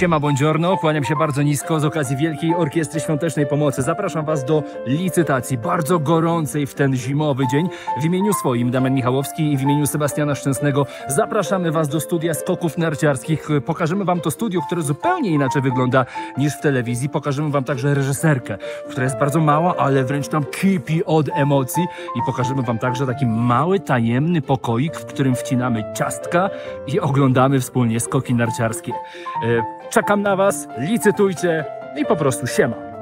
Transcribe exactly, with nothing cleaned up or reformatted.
Siema, buongiorno, kłaniam się bardzo nisko z okazji Wielkiej Orkiestry Świątecznej Pomocy. Zapraszam Was do licytacji, bardzo gorącej w ten zimowy dzień. W imieniu swoim, Damian Michałowski, i w imieniu Sebastiana Szczęsnego zapraszamy Was do studia skoków narciarskich. Pokażemy Wam to studio, które zupełnie inaczej wygląda niż w telewizji. Pokażemy Wam także reżyserkę, która jest bardzo mała, ale wręcz tam kipi od emocji. I pokażemy Wam także taki mały, tajemny pokoik, w którym wcinamy ciastka i oglądamy wspólnie skoki narciarskie. Czekam na Was, licytujcie i po prostu siema.